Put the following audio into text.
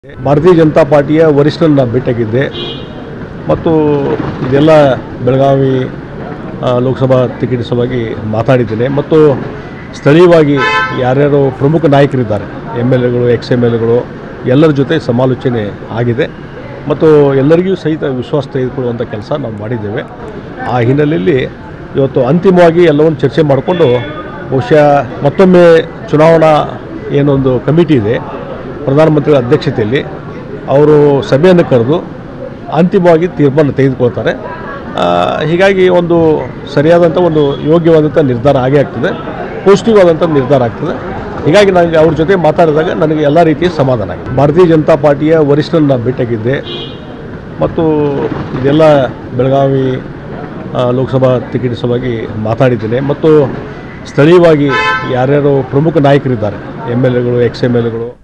ಭಾರತೀಯ ಜನತಾ ಪಾರ್ಟಿಯ ವರಿಷ್ಠರನ್ನ ಭೇಟಿಯಾಗಿದ್ದೆ ಮತ್ತು ಇದೆಲ್ಲ ಬೆಳಗಾವಿ ಲೋಕಸಭಾ ಟಿಕೆಟ್ ಸಲುವಾಗಿ ಮಾತಾಡಿದ್ದೇನೆ ಮತ್ತು ಸ್ಥಳೀಯವಾಗಿ ಯಾರ್ಯಾರು ಪ್ರಮುಖ ನಾಯಕರಿದ್ದಾರೆ MLAಗಳು XMLAಗಳು ಎಲ್ಲರ ಜೊತೆ ಸಮಾಲೋಚನೆ ಆಗಿದೆ ಮತ್ತು ಎಲ್ಲರಿಗೂ ಸಹಿತ ವಿಶ್ವಾಸ ತೆಗೆದುಕೊಳ್ಳುವಂಥ ಕೆಲಸ ನಾವು ಮಾಡಿದ್ದೇವೆ. ಆ ಹಿನ್ನೆಲೆಯಲ್ಲಿ ಇವತ್ತು ಅಂತಿಮವಾಗಿ ಎಲ್ಲವನ್ನು ಚರ್ಚೆ ಮಾಡಿಕೊಂಡು ಬಹುಶಃ ಮತ್ತೊಮ್ಮೆ ಚುನಾವಣಾ ಏನೊಂದು ಕಮಿಟಿ ಇದೆ ಪ್ರಧಾನಮಂತ್ರಿಗಳ ಅಧ್ಯಕ್ಷತೆಯಲ್ಲಿ ಅವರು ಸಭೆಯನ್ನು ಕರೆದು ಅಂತಿಮವಾಗಿ ತೀರ್ಮಾನ ತೆಗೆದುಕೊಳ್ತಾರೆ. ಹೀಗಾಗಿ ಒಂದು ಸರಿಯಾದಂಥ ಒಂದು ಯೋಗ್ಯವಾದಂಥ ನಿರ್ಧಾರ ಆಗೇ ಆಗ್ತದೆ, ಪಾಸಿಟಿವ್ ಆದಂಥ ನಿರ್ಧಾರ ಆಗ್ತದೆ. ಹೀಗಾಗಿ ನನಗೆ ಅವ್ರ ಜೊತೆ ಮಾತಾಡಿದಾಗ ನನಗೆ ಎಲ್ಲ ರೀತಿಯ ಸಮಾಧಾನ ಆಗಿದೆ. ಭಾರತೀಯ ಜನತಾ ಪಾರ್ಟಿಯ ವರಿಷ್ಠರನ್ನ ಭೇಟಿಯಾಗಿದ್ದೆ ಮತ್ತು ಇದೆಲ್ಲ ಬೆಳಗಾವಿ ಲೋಕಸಭಾ ಟಿಕೆಟ್ ಸಲುವಾಗಿ ಮಾತಾಡಿದ್ದೇನೆ ಮತ್ತು ಸ್ಥಳೀಯವಾಗಿ ಯಾರ್ಯಾರು ಪ್ರಮುಖ ನಾಯಕರಿದ್ದಾರೆ MLAಗಳು XMLAಗಳು